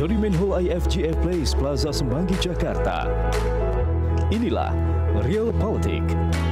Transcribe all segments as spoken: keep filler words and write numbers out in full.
dari Menhol I F G F Place Plaza Semanggi, Jakarta. Inilah Real Politik.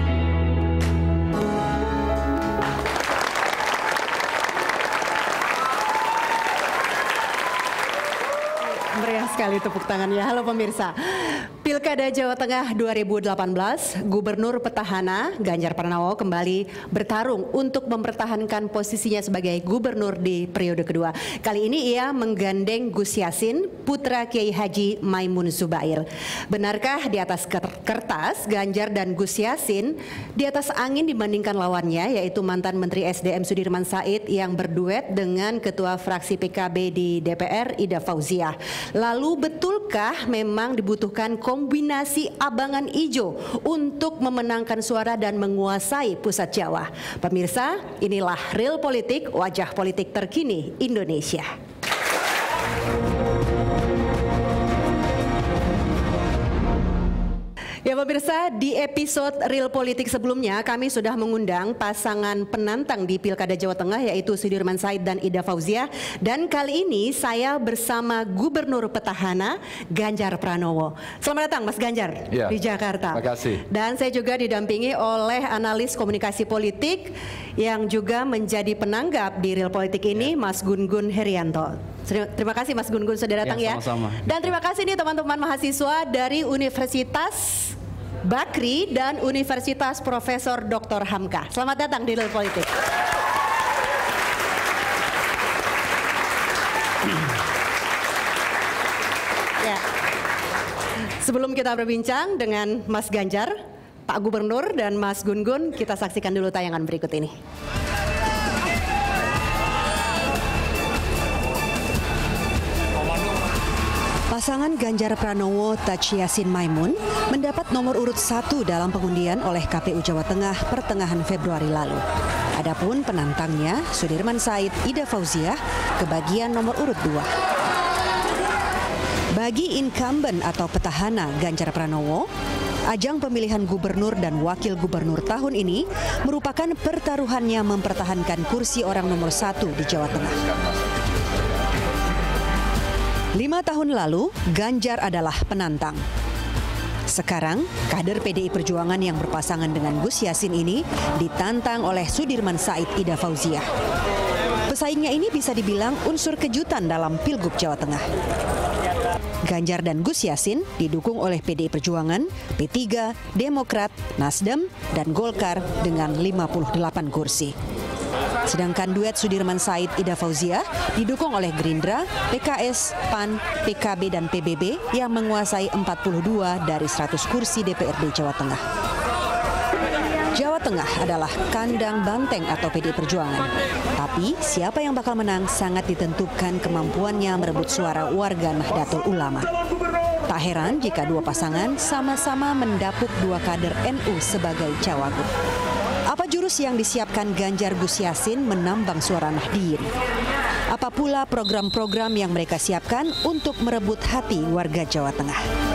Meriah sekali tepuk tangannya. Halo pemirsa. Pilkada Jawa Tengah dua ribu delapan belas, Gubernur Petahana Ganjar Pranowo kembali bertarung untuk mempertahankan posisinya sebagai gubernur di periode kedua. Kali ini ia menggandeng Gus Yassin, putra Kiai Haji Maimun Zubair. Benarkah di atas kertas Ganjar dan Gus Yassin di atas angin dibandingkan lawannya, yaitu mantan Menteri S D M Sudirman Said yang berduet dengan Ketua Fraksi P K B di D P R Ida Fauziah? Lalu betulkah memang dibutuhkan kombinasi abangan ijo untuk memenangkan suara dan menguasai pusat Jawa? Pemirsa, inilah Real Politik, wajah politik terkini Indonesia. Ya pemirsa, di episode Real Politik sebelumnya kami sudah mengundang pasangan penantang di Pilkada Jawa Tengah, yaitu Sudirman Said dan Ida Fauziah. Dan kali ini saya bersama Gubernur Petahana Ganjar Pranowo. Selamat datang Mas Ganjar ya, di Jakarta. Terima kasih. Dan saya juga didampingi oleh analis komunikasi politik yang juga menjadi penanggap di Real Politik ini, ya, Mas Gun-Gun Herianto. Terima kasih Mas Gun-Gun sudah datang ya. Sama-sama. Dan terima kasih nih teman-teman mahasiswa dari Universitas Bakri dan Universitas Profesor Doktor Hamka. Selamat datang di Real Politik. Ya. Sebelum kita berbincang dengan Mas Ganjar, Pak Gubernur dan Mas Gun-Gun, kita saksikan dulu tayangan berikut ini. Pasangan Ganjar Pranowo Taj Yassin Maimun mendapat nomor urut satu dalam pengundian oleh K P U Jawa Tengah pertengahan Februari lalu. Adapun penantangnya Sudirman Said Ida Fauziah kebagian nomor urut dua. Bagi incumbent atau petahana Ganjar Pranowo, ajang pemilihan gubernur dan wakil gubernur tahun ini merupakan pertaruhannya mempertahankan kursi orang nomor satu di Jawa Tengah. Lima tahun lalu, Ganjar adalah penantang. Sekarang, kader P D I Perjuangan yang berpasangan dengan Gus Yassin ini ditantang oleh Sudirman Said Ida Fauziah. Pesaingnya ini bisa dibilang unsur kejutan dalam Pilgub Jawa Tengah. Ganjar dan Gus Yassin didukung oleh P D I Perjuangan, P tiga, Demokrat, Nasdem, dan Golkar dengan lima puluh delapan kursi. Sedangkan duet Sudirman Said Ida Fauziah didukung oleh Gerindra, P K S, P A N, P K B, dan P B B yang menguasai empat puluh dua dari seratus kursi D P R D Jawa Tengah. Jawa Tengah adalah kandang banteng atau P D I Perjuangan. Tapi siapa yang bakal menang sangat ditentukan kemampuannya merebut suara warga Nahdlatul Ulama. Tak heran jika dua pasangan sama-sama mendapuk dua kader N U sebagai cawagup. Apa jurus yang disiapkan Ganjar Gus Yassin menambang suara Nahdien? Apa pula program-program yang mereka siapkan untuk merebut hati warga Jawa Tengah?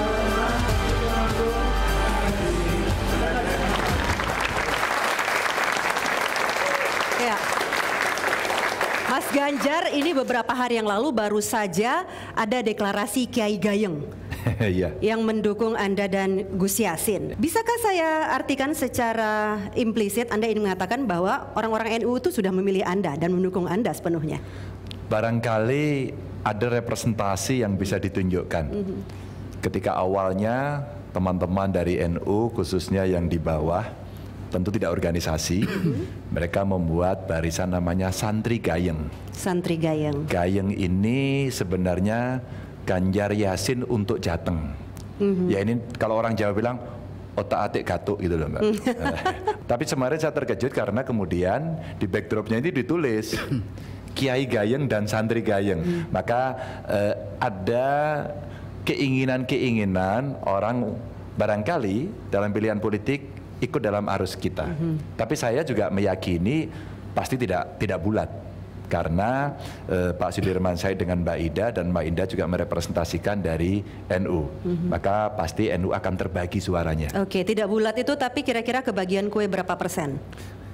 Ya. Mas Ganjar, ini beberapa hari yang lalu baru saja ada deklarasi Kiai Gayeng. Ya. Yang mendukung Anda dan Gus Yassin. Bisakah saya artikan secara implisit Anda ingin mengatakan bahwa orang-orang N U itu sudah memilih Anda dan mendukung Anda sepenuhnya? Barangkali ada representasi yang bisa ditunjukkan. Mm-hmm. Ketika awalnya teman-teman dari N U khususnya yang di bawah, tentu tidak organisasi, mm-hmm, mereka membuat barisan namanya Santri Gayeng. Santri Gayeng. Gayeng ini sebenarnya Ganjar Yassin untuk Jateng. Mm-hmm. Ya ini kalau orang Jawa bilang otak atik gatuk gitu loh Mbak. Mm. Tapi kemarin saya terkejut karena kemudian di backdropnya ini ditulis Kiai Gayeng dan Santri Gayeng. Mm. Maka eh, ada keinginan-keinginan orang barangkali dalam pilihan politik ikut dalam arus kita. Mm-hmm. Tapi saya juga meyakini pasti tidak tidak bulat. Karena eh, Pak Sudirman Said dengan Mbak Ida dan Mbak Ida juga merepresentasikan dari N U, mm-hmm, maka pasti N U akan terbagi suaranya. Oke, tidak bulat itu, tapi kira-kira kebagian kue berapa persen?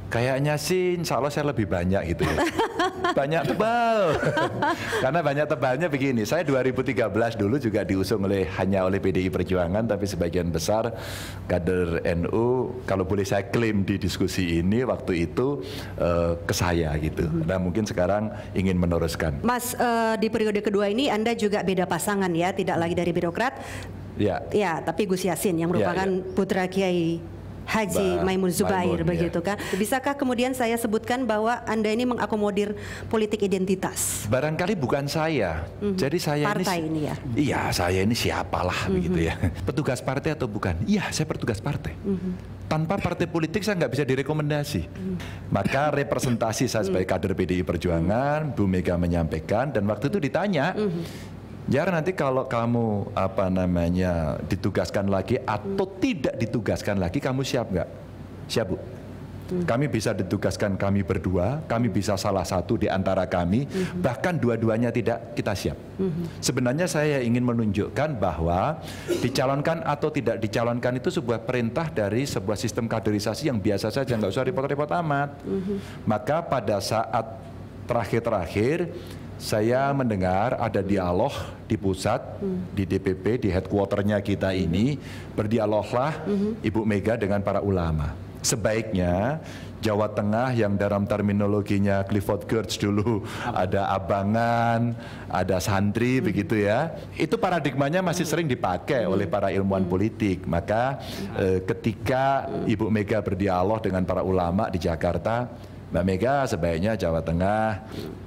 Kayaknya sih insya Allah saya lebih banyak gitu ya. Banyak tebal. Karena banyak tebalnya begini, saya dua ribu tiga belas dulu juga diusung oleh hanya oleh P D I Perjuangan, tapi sebagian besar kader N U, kalau boleh saya klaim di diskusi ini waktu itu uh, ke saya gitu. Nah mungkin sekarang ingin meneruskan. Mas, uh, di periode kedua ini Anda juga beda pasangan ya, tidak lagi dari birokrat. Ya. Ya, tapi Gus Yassin yang merupakan ya, ya. putra Kiai Haji ba, Maimun Zubair, Maimun, begitu ya. kan? Bisakah kemudian saya sebutkan bahwa Anda ini mengakomodir politik identitas? Barangkali bukan saya. Mm-hmm. Jadi saya partai ini, ini ya? Iya, saya ini siapalah mm-hmm. begitu ya. Petugas partai atau bukan? Iya, saya petugas partai. Mm-hmm. Tanpa partai politik saya nggak bisa direkomendasi. Mm-hmm. Maka representasi saya sebagai kader P D I Perjuangan, Bu Mega menyampaikan, dan waktu itu ditanya, mm-hmm. Ya nanti kalau kamu apa namanya ditugaskan lagi atau hmm. tidak ditugaskan lagi, kamu siap nggak? Siap, Bu. Hmm. Kami bisa ditugaskan kami berdua, kami bisa salah satu di antara kami, hmm. bahkan dua-duanya tidak, kita siap. Hmm. Sebenarnya saya ingin menunjukkan bahwa dicalonkan atau tidak dicalonkan itu sebuah perintah dari sebuah sistem kaderisasi yang biasa saja, nggak usah repot-repot amat. Hmm. Maka pada saat terakhir-terakhir, saya mendengar ada dialog di pusat, hmm. di D P P, di headquarternya kita ini, berdialoglah hmm. Ibu Mega dengan para ulama. Sebaiknya Jawa Tengah yang dalam terminologinya Clifford Geertz dulu ada abangan, ada santri, hmm. begitu ya. Itu paradigmanya masih sering dipakai hmm. oleh para ilmuwan hmm. politik. Maka eh, ketika Ibu Mega berdialog dengan para ulama di Jakarta, Mbak Mega sebaiknya Jawa Tengah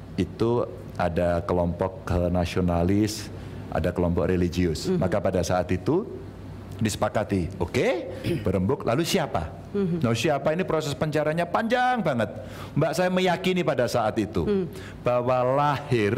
itu ada kelompok nasionalis, ada kelompok religius. Mm-hmm. Maka pada saat itu disepakati, oke, okay, berembuk, lalu siapa? Mm-hmm. Nah siapa ini proses pencariannya panjang banget. Mbak, saya meyakini pada saat itu mm. bahwa lahir,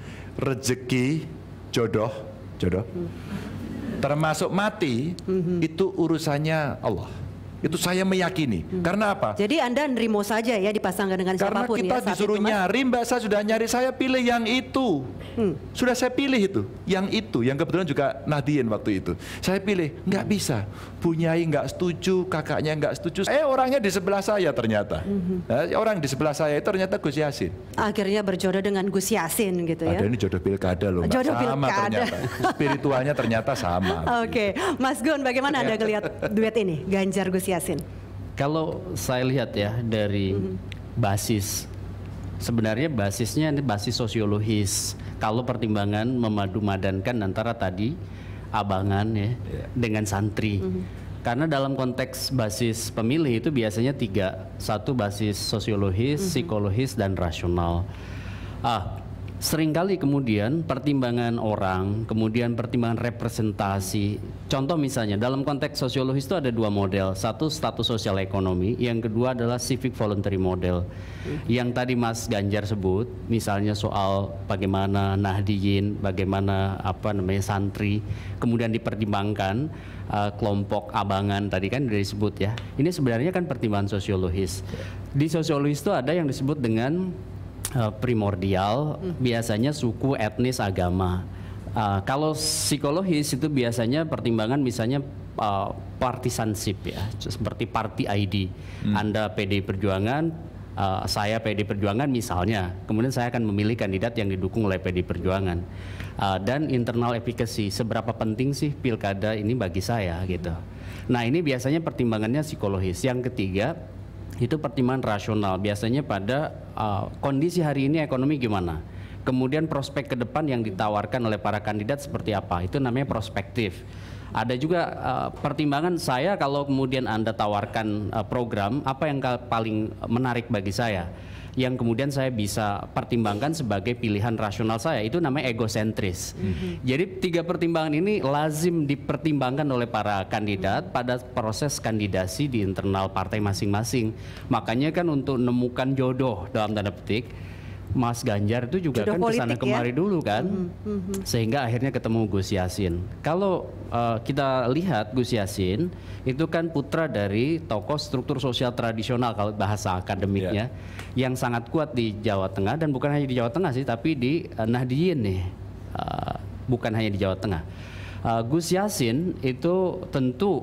rezeki, jodoh, jodoh, mm. termasuk mati, mm-hmm. itu urusannya Allah. Itu saya meyakini. Hmm. Karena apa? Jadi Anda nerimo saja ya dipasangkan dengan Karena siapapun ya. Karena kita disuruh itu, nyari, Mbak, saya sudah nyari, saya pilih yang itu. Hmm. Sudah saya pilih itu. Yang itu, yang kebetulan juga Nahdien waktu itu. Saya pilih, nggak bisa. Bunyai nggak setuju, kakaknya nggak setuju. Eh orangnya di sebelah saya ternyata. Hmm. Nah, orang di sebelah saya itu ternyata Gus Yassin. Akhirnya berjodoh dengan Gus Yassin gitu ya. Ada ini jodoh pilkada loh. Mbak. Jodoh sama pilkada. Ternyata. Spiritualnya ternyata sama. Oke, okay. Mas Gun, bagaimana Anda melihat duet ini, Ganjar Gus Yassin? Kalau saya lihat ya dari mm-hmm. basis, sebenarnya basisnya ini basis sosiologis. Kalau pertimbangan memadu-madankan antara tadi abangan ya yeah. dengan santri. Mm-hmm. Karena dalam konteks basis pemilih itu biasanya tiga, satu basis sosiologis, mm-hmm. psikologis dan rasional. Ah, seringkali kemudian pertimbangan orang, kemudian pertimbangan representasi. Contoh misalnya dalam konteks sosiologis itu ada dua model. Satu status sosial ekonomi, yang kedua adalah civic voluntary model. Hmm. Yang tadi Mas Ganjar sebut, misalnya soal bagaimana Nahdien, bagaimana apa namanya santri, kemudian dipertimbangkan uh, kelompok abangan tadi kan disebut ya. Ini sebenarnya kan pertimbangan sosiologis. Di sosiologis itu ada yang disebut dengan Uh, primordial, hmm. biasanya suku, etnis, agama. Uh, kalau psikologis itu biasanya pertimbangan misalnya uh, partisanship ya, seperti party I D. Hmm. Anda P D I Perjuangan, uh, saya P D I Perjuangan misalnya, kemudian saya akan memilih kandidat yang didukung oleh P D I Perjuangan. Uh, dan internal efficacy, seberapa penting sih pilkada ini bagi saya gitu. Nah ini biasanya pertimbangannya psikologis. Yang ketiga itu pertimbangan rasional, biasanya pada uh, kondisi hari ini ekonomi gimana, kemudian prospek ke depan yang ditawarkan oleh para kandidat seperti apa, itu namanya prospektif. Ada juga uh, pertimbangan saya kalau kemudian Anda tawarkan uh, program apa yang paling menarik bagi saya, yang kemudian saya bisa pertimbangkan sebagai pilihan rasional saya, itu namanya egosentris. Mm-hmm. Jadi tiga pertimbangan ini lazim dipertimbangkan oleh para kandidat pada proses kandidasi di internal partai masing-masing. Makanya kan untuk menemukan jodoh dalam tanda petik, Mas Ganjar itu juga jodoh kan kesana kemari ya? Dulu kan, mm-hmm. sehingga akhirnya ketemu Gus Yassin. Kalau uh, kita lihat Gus Yassin itu kan putra dari tokoh struktur sosial tradisional kalau bahasa akademiknya, yeah. yang sangat kuat di Jawa Tengah, dan bukan hanya di Jawa Tengah sih, tapi di uh, Nahdien nih, uh, bukan hanya di Jawa Tengah. Uh, Gus Yassin itu tentu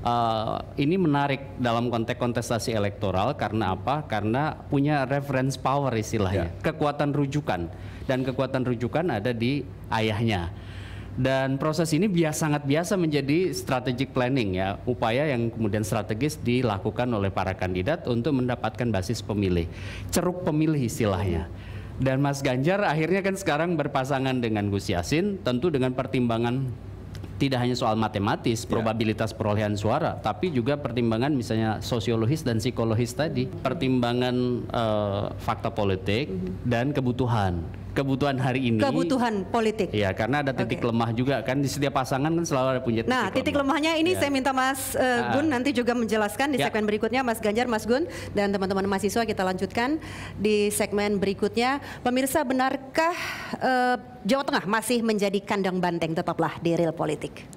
Uh, ini menarik dalam konteks kontestasi elektoral karena apa? Karena punya reference power istilahnya, yeah. kekuatan rujukan, dan kekuatan rujukan ada di ayahnya. Dan proses ini biasa, sangat biasa menjadi strategic planning ya, upaya yang kemudian strategis dilakukan oleh para kandidat untuk mendapatkan basis pemilih, ceruk pemilih istilahnya. Dan Mas Ganjar akhirnya kan sekarang berpasangan dengan Gus Yassin, tentu dengan pertimbangan tidak hanya soal matematis, probabilitas perolehan suara, tapi juga pertimbangan misalnya sosiologis dan psikologis tadi, pertimbangan uh, fakta politik mm-hmm. dan kebutuhan. Kebutuhan hari ini. Kebutuhan politik. Ya, karena ada titik okay. lemah juga kan di setiap pasangan kan selalu ada punya titik Nah, titik lemah. lemahnya ini ya. Saya minta Mas uh, Gun nanti juga menjelaskan di ya. segmen berikutnya. Mas Ganjar, Mas Gun, dan teman-teman mahasiswa kita lanjutkan di segmen berikutnya. Pemirsa, benarkah uh, Jawa Tengah masih menjadi kandang banteng? Tetaplah di Real Politik.